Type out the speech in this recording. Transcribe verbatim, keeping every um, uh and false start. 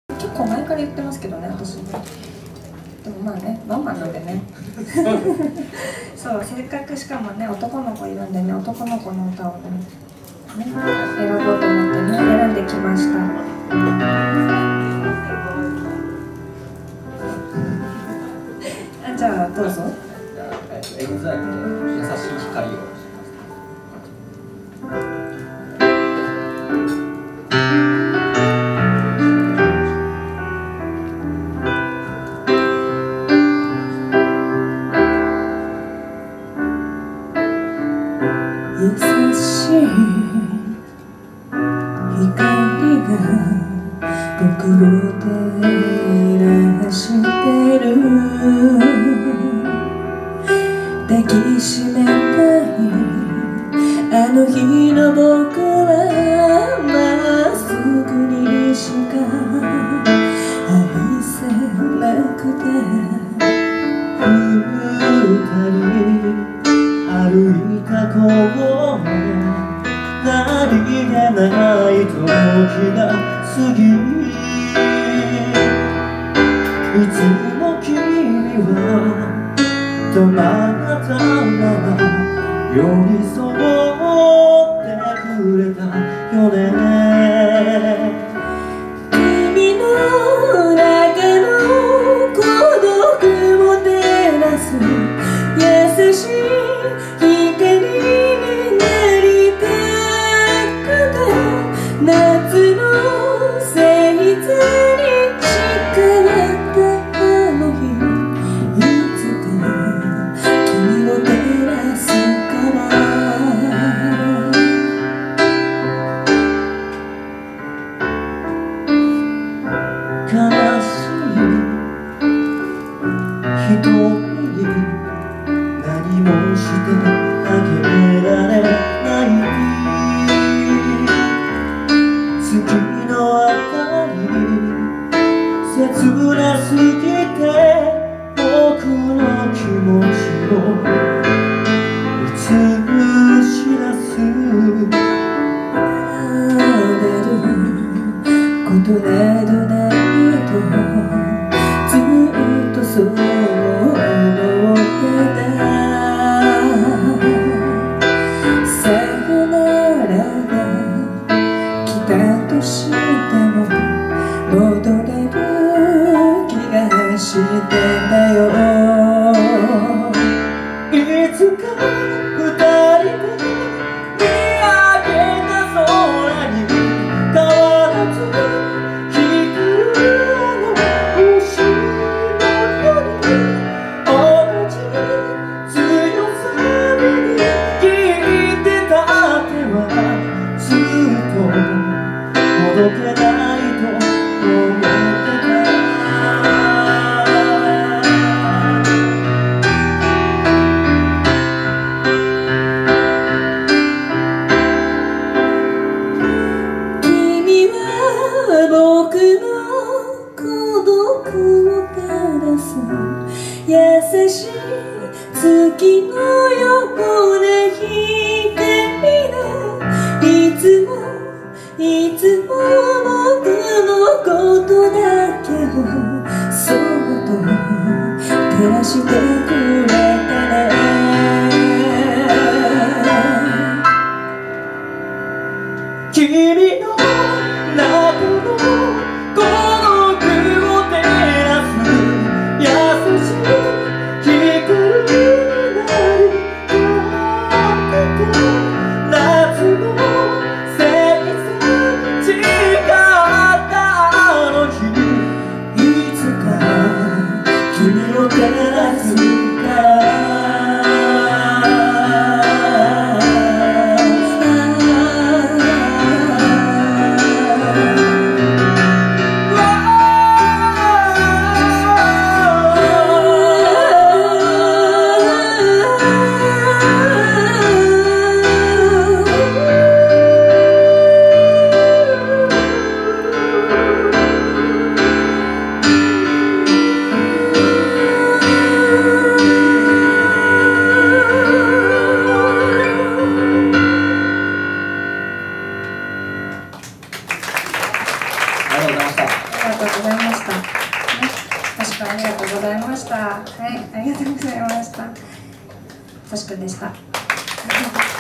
結構前から言ってますけどね、私。でもまあね、ワンマンなんでね。そう、せっかくしかもね、男の子いるんでね、男の子の歌をね、ね選ぼうと思ってね、選んできました。あ、じゃあどうぞ。 エグザイルで優しい光を。 優しい光が僕を照らしてる。抱きしめたいあの日の僕はまっすぐにしか愛せなくて、二人歩いた声何気ない時が過ぎ、いつも君はどなたまま寄り添ってくれたよね。君の中の孤独を照らす優しい光になりたくて、夏の星座に誓ったあの日、いつか君を照らすから悲しい瞳に何もしてあげられない月の明かり切なすぎて僕の気持ちを映し出す。出ることなどないとずっとそう思ってた。さよならが来たとしても戻れる気がしてたよ。いつか二人で見上げた空に変わらず光るあの星のように、同じ強さに握ってた手はずっとほどけないと思ってた。君は僕の孤独を照らす優しい月のような光だ。いつもいつも僕のことだけをそっと照らしてくれたね。君の中の孤独を照らす優しい光さんありがとうございました。はい、ありがとうございました。としくんでした。